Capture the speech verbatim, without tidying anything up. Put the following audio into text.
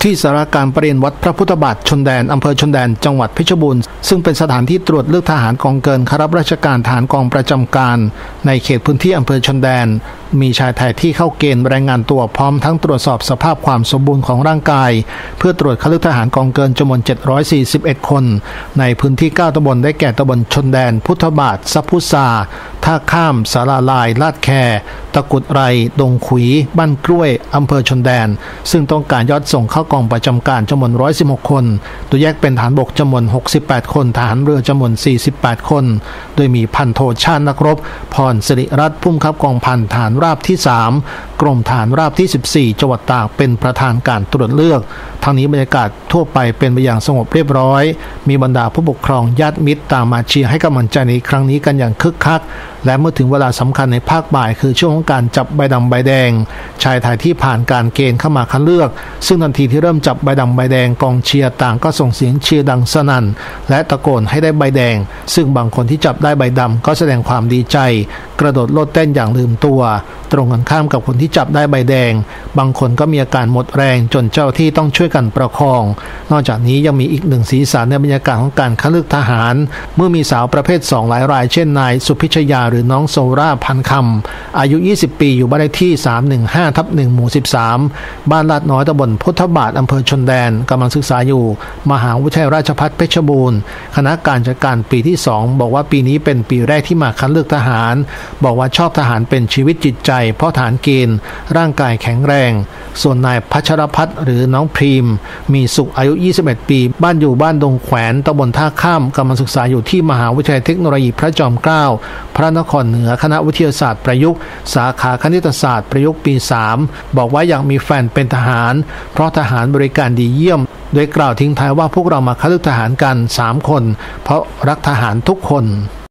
ที่ศาลาการประเรียนวัดพระพุทธบาทชนแดนอำเภอชนแดนจังหวัดเพชรบูรณ์ซึ่งเป็นสถานที่ตรวจเลือกทหารกองเกินข้ารับราชการทหารกองประจำการในเขตพื้นที่อำเภอชนแดนมีชายไทยที่เข้าเกณฑ์รายงานตัวพร้อมทั้งตรวจสอบสภาพความสมบูรณ์ของร่างกายเพื่อตรวจคัดเลือกทหารกองเกินจำนวนเจ็ดร้อยสี่สิบเอ็ดคนในพื้นที่เก้าตำบลได้แก่ตำบลชนแดนพุทธบาทซับพุทราท่าข้ามสาราลายลาดแคตะกุดไรดงขุยบ้านกล้วยอำเภอชนแดนซึ่งต้องการยอดส่งเข้ากองประจำการจำนวนหนึ่งร้อยสิบหกคนโดยแยกเป็นทหารบกจำนวนหกสิบแปดคนทหารเรือจำนวนสี่สิบแปดคนโดยมีพันโทชาตินักรบพรสิริรัตน์ผู้บังคับกองพันทหารราบที่สามกรมทหารราบที่สิบสี่จังหวัดตากเป็นประธานการตรวจเลือกทางนี้บรรยากาศทั่วไปเป็นไปอย่างสงบเรียบร้อยมีบรรดาผู้ปกครองญาติมิตรตามมาเชียร์ให้กำลังใจในครั้งนี้กันอย่างคึกคักและเมื่อถึงเวลาสำคัญในภาคบ่ายคือช่วงของการจับใบดำใบแดงชายไทยที่ผ่านการเกณฑ์เข้ามาคัดเลือกซึ่งทันทีที่เริ่มจับใบดำใบแดงกองเชียร์ต่างก็ส่งเสียงเชียร์ดังสนั่นและตะโกนให้ได้ใบแดงซึ่งบางคนที่จับได้ใบดำก็แสดงความดีใจกระโดดโลดเต้นอย่างลืมตัวตรงกันข้ามกับคนที่จับได้ใบแดงบางคนก็มีอาการหมดแรงจนเจ้าที่ต้องช่วยกันประคองนอกจากนี้ยังมีอีกหนึ่งสีสันในบรรยากาศของการคัดเลือกทหารเมื่อมีสาวประเภทสองหลายรายเช่นนายสุพิชยาหรือน้องโซราพันคำอายุยี่สิบปีอยู่บ้านเลขที่สามหนึ่งห้าทับหนึ่งหมู่สิบสามบ้านลาดน้อยตำบลพุทธบาทอำเภอชนแดนกำลังศึกษาอยู่มหาวิทยาลัยราชภัฏเพชรบูรณ์คณะการจัดการปีที่สองบอกว่าปีนี้เป็นปีแรกที่มาคัดเลือกทหารบอกว่าชอบทหารเป็นชีวิตจิตใจเพราะทหารเกณฑ์ร่างกายแข็งแรงส่วนนายพัชรพัฒน์หรือน้องพรีมมีสุขอายุยี่สิบเอ็ดปีบ้านอยู่บ้านดงแขวนตำบลท่าข้ามกำลังศึกษาอยู่ที่มหาวิทยาลัยเทคโนโลยีพระจอมเกล้าพระนครเหนือคณะวิทยาศาสตร์ประยุกต์สาขาคณิตศาสตร์ประยุกต์ปีสามบอกว่าอยากมีแฟนเป็นทหารเพราะทหารบริการดีเยี่ยมโดยกล่าวทิ้งท้ายว่าพวกเรามาคัดเลือกทหารกันสามคนเพราะรักทหารทุกคน